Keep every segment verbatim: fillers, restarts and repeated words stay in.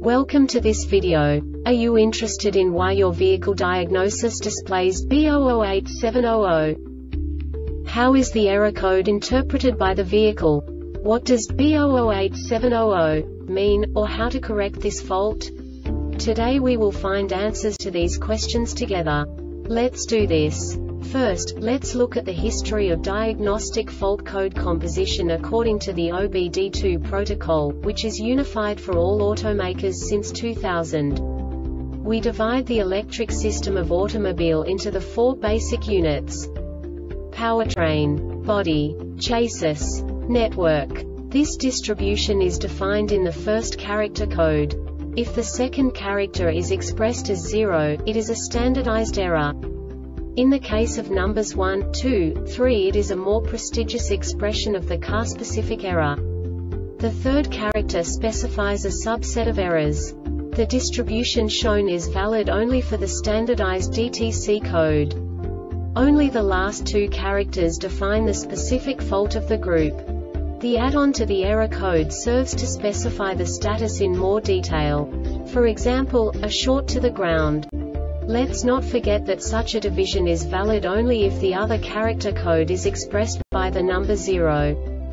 Welcome to this video. Are you interested in why your vehicle diagnosis displays B zero zero eight seven zero zero? How is the error code interpreted by the vehicle? What does B zero zero eight seven zero zero mean, or how to correct this fault? Today we will find answers to these questions together. Let's do this. First, let's look at the history of diagnostic fault code composition according to the O B D two protocol, which is unified for all automakers since two thousand. We divide the electric system of automobile into the four basic units: powertrain, body, chassis, network. This distribution is defined in the first character code. If the second character is expressed as zero, it is a standardized error. In the case of numbers one, two, three, it is a more prestigious expression of the car-specific error. The third character specifies a subset of errors. The distribution shown is valid only for the standardized D T C code. Only the last two characters define the specific fault of the group. The add-on to the error code serves to specify the status in more detail. For example, a short to the ground. Let's not forget that such a division is valid only if the other character code is expressed by the number zero.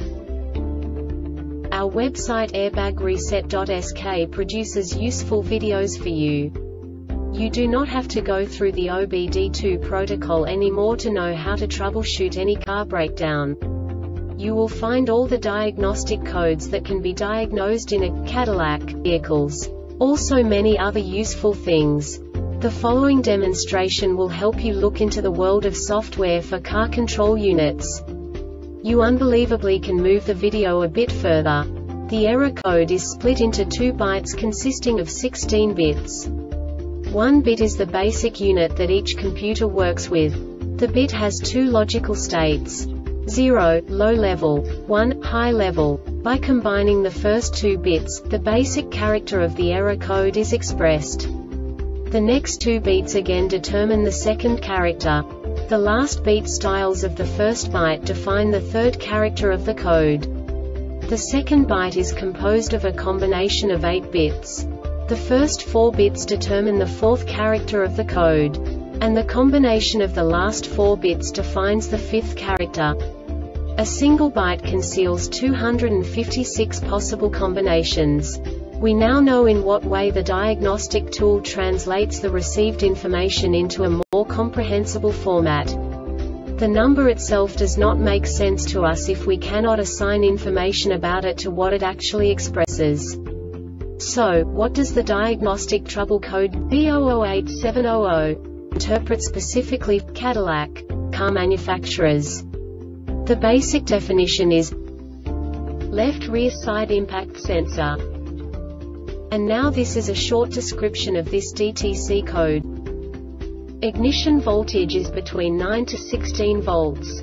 Our website airbag reset dot S K produces useful videos for you. You do not have to go through the O B D two protocol anymore to know how to troubleshoot any car breakdown. You will find all the diagnostic codes that can be diagnosed in a Cadillac vehicles. Also many other useful things. The following demonstration will help you look into the world of software for car control units. You unbelievably can move the video a bit further. The error code is split into two bytes consisting of sixteen bits. One bit is the basic unit that each computer works with. The bit has two logical states: zero, low level, one, high level. By combining the first two bits, the basic character of the error code is expressed. The next two beats again determine the second character. The last beat styles of the first byte define the third character of the code. The second byte is composed of a combination of eight bits. The first four bits determine the fourth character of the code. And the combination of the last four bits defines the fifth character. A single byte conceals two hundred fifty-six possible combinations. We now know in what way the diagnostic tool translates the received information into a more comprehensible format. The number itself does not make sense to us if we cannot assign information about it to what it actually expresses. So, what does the diagnostic trouble code B zero zero eight seven zero zero interpret specifically for Cadillac car manufacturers? The basic definition is left rear side impact sensor. And now this is a short description of this D T C code. Ignition voltage is between nine to sixteen volts.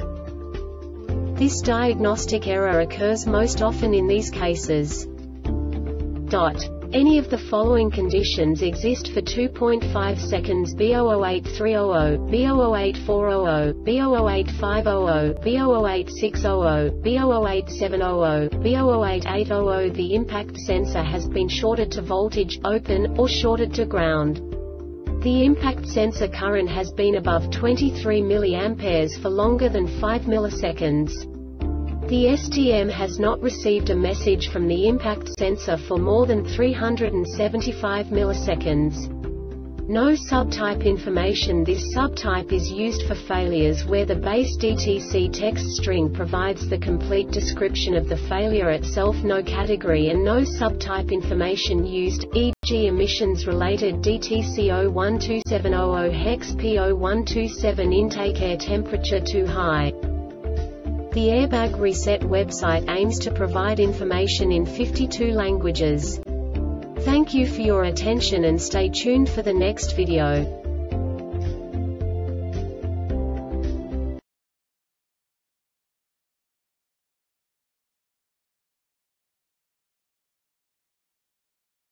This diagnostic error occurs most often in these cases. Dot. Any of the following conditions exist for two point five seconds: B zero zero eight three zero zero, B zero zero eight four zero zero, B zero zero eight five zero zero, B zero zero eight six zero zero, B zero zero eight seven zero zero, B zero zero eight eight zero zero. The impact sensor has been shorted to voltage, open, or shorted to ground. The impact sensor current has been above twenty-three milliamperes for longer than five milliseconds. The S T M has not received a message from the impact sensor for more than three hundred seventy-five milliseconds. No subtype information. This subtype is used for failures where the base D T C text string provides the complete description of the failure itself. No category and no subtype information used, for example emissions related D T C zero one two seven zero zero hex P zero one two seven intake air temperature too high. The Airbag Reset website aims to provide information in fifty-two languages. Thank you for your attention and stay tuned for the next video.